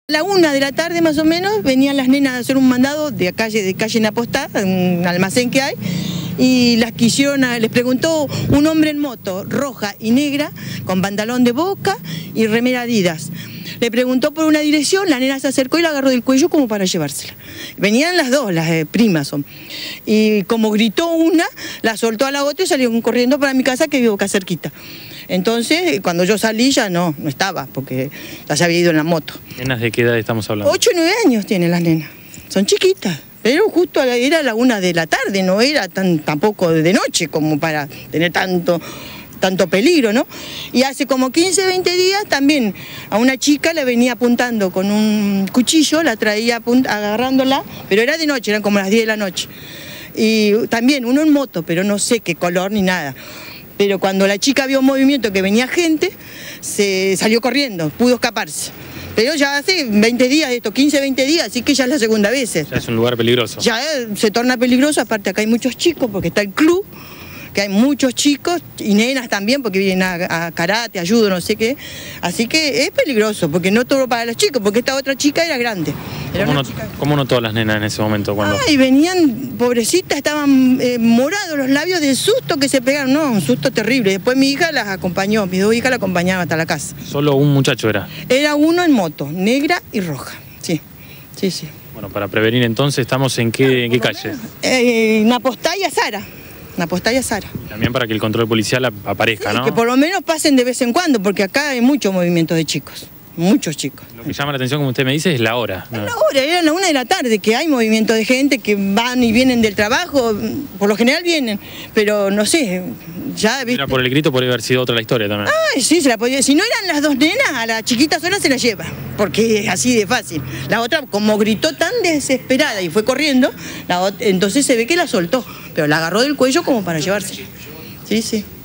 A la 1 de la tarde más o menos venían las nenas a hacer un mandado de calle Napostá, un almacén que hay, y las quisieron, les preguntó un hombre en moto, roja y negra, con pantalón de Boca y remera Adidas. Le preguntó por una dirección, la nena se acercó y la agarró del cuello como para llevársela. Venían las dos, las primas son. Y como gritó una, la soltó a la otra y salieron corriendo para mi casa, que vivo acá cerquita. Entonces, cuando yo salí ya no estaba, porque ya se había ido en la moto. ¿Nenas de qué edad estamos hablando? 8 o 9 años tienen las nenas, son chiquitas. Pero justo era la 1 de la tarde, no era tampoco de noche como para tener tanto peligro, ¿no? Y hace como 15, 20 días también a una chica le venía apuntando con un cuchillo, la traía agarrándola, pero era de noche, eran como las 10 de la noche. Y también uno en moto, pero no sé qué color ni nada. Pero cuando la chica vio un movimiento que venía gente, se salió corriendo, pudo escaparse. Pero ya hace 20 días, 15, 20 días, así que ya es la segunda vez. Ya es un lugar peligroso. Ya se torna peligroso, aparte acá hay muchos chicos, porque está el club, que hay muchos chicos, y nenas también, porque vienen a karate, a judo, no sé qué. Así que es peligroso, porque no todo para los chicos, porque esta otra chica era grande. ¿Cómo notó a las nenas en ese momento? Ay, venían, pobrecitas, estaban morados los labios del susto que se pegaron, no, un susto terrible. Después mi hija las acompañó, mis dos hijas la acompañaban hasta la casa. ¿Solo un muchacho era? Era uno en moto, negra y roja, sí. Bueno, para prevenir entonces, ¿estamos en qué calle? Napostá y Azara. Napostá y Azara. También para que el control policial aparezca, Sí, ¿no? que por lo menos pasen de vez en cuando, porque acá hay mucho movimiento de chicos. Muchos chicos. Lo que llama la atención, como usted me dice, es la hora, ¿no? Es la hora, era la 1 de la tarde, que hay movimiento de gente que van y vienen del trabajo, por lo general vienen, pero no sé, ya viste. Era por el grito, podría haber sido otra la historia también. Ay, sí, se la podía. Si no eran las dos nenas, a la chiquita sola se la lleva, porque es así de fácil. La otra, como gritó tan desesperada y fue corriendo, entonces se ve que la soltó, pero la agarró del cuello como para llevarse. Sí.